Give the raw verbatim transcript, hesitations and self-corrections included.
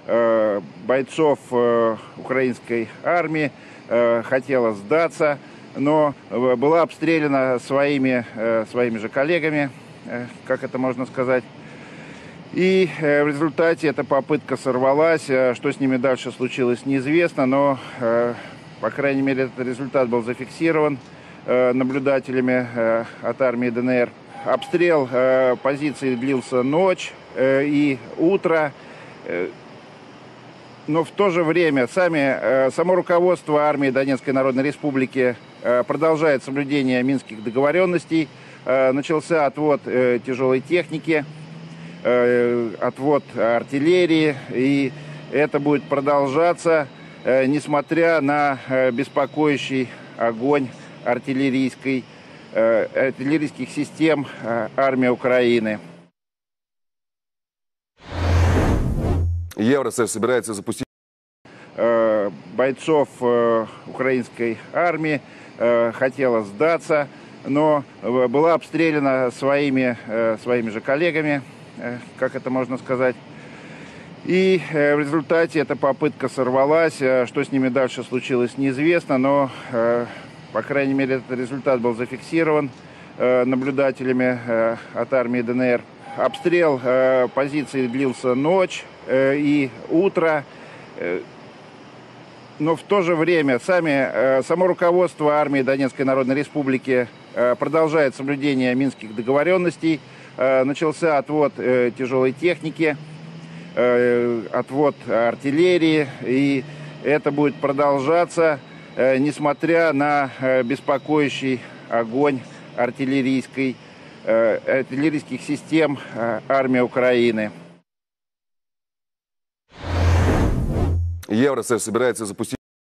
бойцов украинской армии, хотела сдаться, но была обстреляна своими, своими же коллегами, как это можно сказать. И в результате эта попытка сорвалась. Что с ними дальше случилось, неизвестно, но, по крайней мере, этот результат был зафиксирован наблюдателями от армии ДНР. Обстрел позиций длился ночь и утро. Но в то же время сами, само руководство армии Донецкой Народной Республики продолжает соблюдение минских договоренностей. Начался отвод тяжелой техники, отвод артиллерии, и это будет продолжаться, несмотря на беспокоящий огонь артиллерийской, артиллерийских систем армии Украины. Евросоюз собирается запустить бойцов украинской армии, хотела сдаться, но была обстреляна своими, своими же коллегами, как это можно сказать. И в результате эта попытка сорвалась. Что с ними дальше случилось, неизвестно, но, по крайней мере, этот результат был зафиксирован наблюдателями от армии ДНР. Обстрел позиций длился ночь и утро, но в то же время сами, само руководство армии Донецкой Народной Республики продолжает соблюдение минских договоренностей. Начался отвод тяжелой техники, отвод артиллерии, и это будет продолжаться, несмотря на беспокоящий огонь артиллерийской, артиллерийских систем армии Украины. Евросоюз собирается запустить